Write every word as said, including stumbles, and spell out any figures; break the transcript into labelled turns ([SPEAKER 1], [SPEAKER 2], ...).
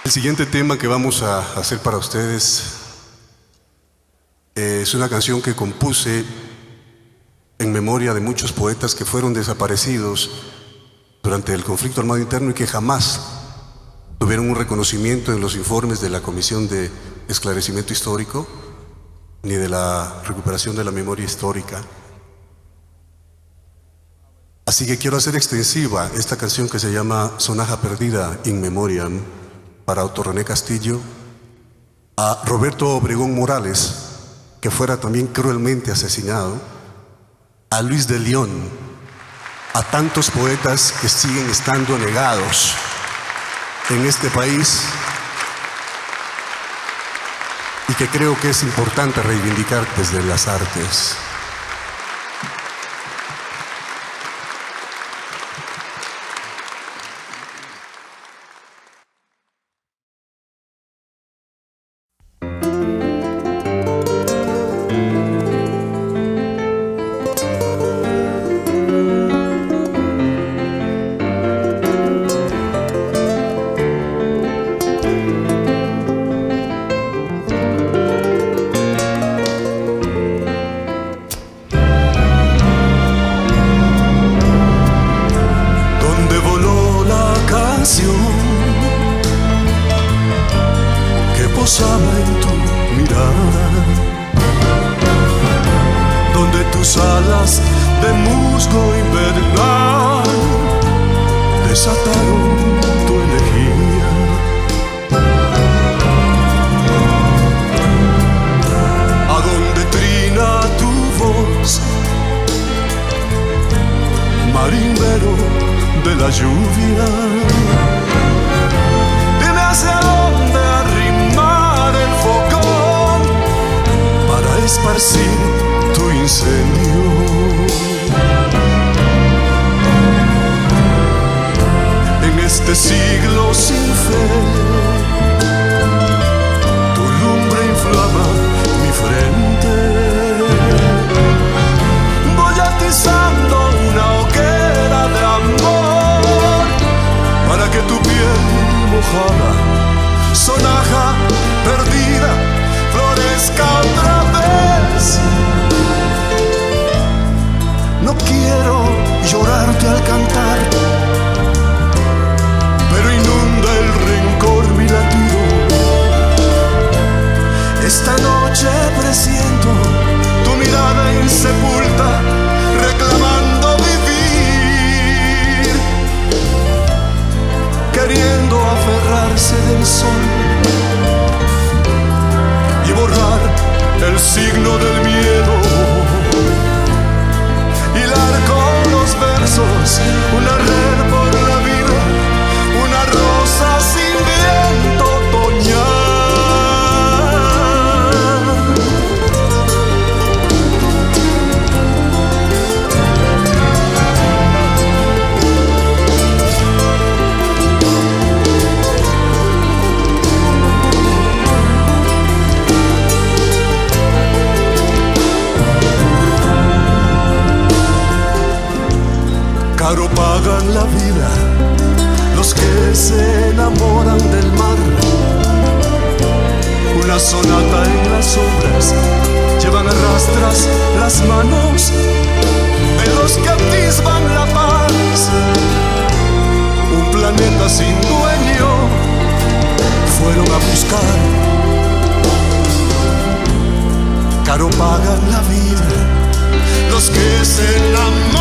[SPEAKER 1] El siguiente tema que vamos a hacer para ustedes eh, es una canción que compuse en memoria de muchos poetas que fueron desaparecidos durante el conflicto armado interno y que jamás tuvieron un reconocimiento en los informes de la Comisión de Esclarecimiento Histórico ni de la recuperación de la memoria histórica. Así que quiero hacer extensiva esta canción que se llama Sonaja Perdida in Memoriam para Otto René Castillo, a Roberto Obregón Morales, que fuera también cruelmente asesinado, a Luis de León, a tantos poetas que siguen estando negados en este país y que creo que es importante reivindicar desde las artes.
[SPEAKER 2] Que posaba en tu mirada, donde tus alas de musgo invernal desataron tu elegía. A donde trina tu voz, marimbero de la lluvia. Dime hacia dónde arrimar el fogón para esparcir tu incendio. En este siglo sin fe, tu lumbre inflama mi frente. Voy atizando una hoguera de amor para que tu piel mojada, sonaja perdida, florezca otra vez. No quiero llorarte al cantar, pero inunda el rencor mi latido. Esta noche presiento tu mirada insepulta, reclamando vivir, queriendo aferrarse del sol y borrar el signo del miedo, hilar con los versos una red por la vida, una rosa sin viento otoñal. Caro pagan la vida los que se enamoran del mar. Una sonata en las sombras, llevan a rastras las manos de los que atisban la paz. Un planeta sin dueño fueron a buscar. Caro pagan la vida los que se enamoran